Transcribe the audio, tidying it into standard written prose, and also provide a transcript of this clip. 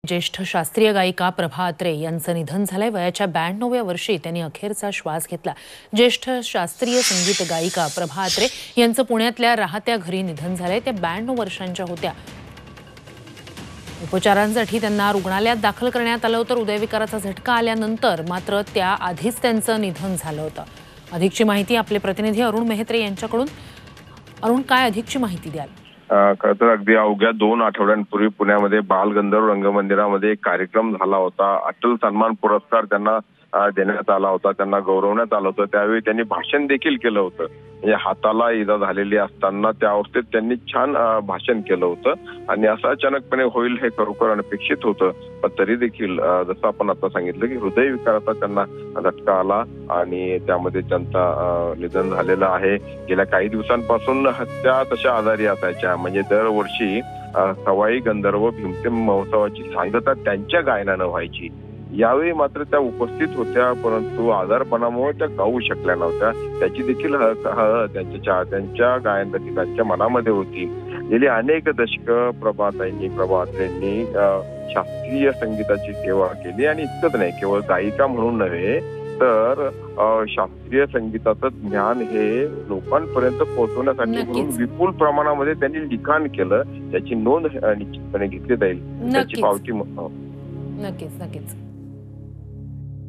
ज्येष्ठ शास्त्रीय गायिका प्रभा अत्रे यांचं निधन झालंय। वयाच्या 92व्या वर्षी त्यांनी अखेरचा श्वास घेतला। ज्येष्ठ शास्त्रीय संगीत गायिका प्रभा अत्रे यांचं पुण्यातल्या राहत्या घरी निधन झालंय। त्या 92 वर्षांच्या होत्या। उपचारांसाठी त्यांना रुग्णालयात दाखल करण्यात आलं होतं। हृदयविकाराचा झटका आल्यानंतर मात्र त्या आधीच त्यांचं निधन झालं होतं। अधिकची माहिती आपले प्रतिनिधी अरुण मेहत्रे यांच्याकडून। अरुण, काय अधिकची माहिती द्याल? खरं तर अगदी अवघ्या 2 आठवड्यांपूर्वी पुण्यामध्ये बालगंधर्व रंगमंदिरामध्ये एक कार्यक्रम झाला होता। अटल सन्मान पुरस्कार त्यांना देण्यात आला होता, त्यांना गौरवण्यात आलं होतं। त्यावेळी त्यांनी भाषण देखील केलं होतं। म्हणजे हाताला इजा झालेली असताना त्या अवस्थेत त्यांनी छान भाषण केलं होतं आणि असं अचानकपणे होईल हे खरोखर अनपेक्षित होतं। पण तरी देखील जसं आपण आता सांगितलं की हृदयविकाराचा त्यांना झटका आला आणि त्यामध्ये त्यांचा निधन झालेलं आहे। गेल्या काही दिवसांपासून त्या तशा आजारी असायच्या। म्हणजे दरवर्षी सवाई गंधर्व भीमसेन महोत्सवाची सांगता त्यांच्या गायनानं व्हायची। यावेळी मात्र त्या उपस्थित होत्या, परंतु आजारपणामुळे त्या गाऊ शकल्या नव्हत्या। त्याची देखील त्यांच्या गायन रसिकांच्या मनामध्ये होती। गेली अनेक दशकं प्रभा अत्रेंनी शास्त्रीय संगीताची सेवा केली आणि इतकंच नाही, केवळ गायिका म्हणून नव्हे तर शास्त्रीय संगीताचं ज्ञान हे लोकांपर्यंत पोहोचवण्यासाठी म्हणून विपुल प्रमाणामध्ये त्यांनी लिखाण केलं। त्याची नोंद निश्चितपणे घेतली जाईल, त्याची पावती नक्कीच।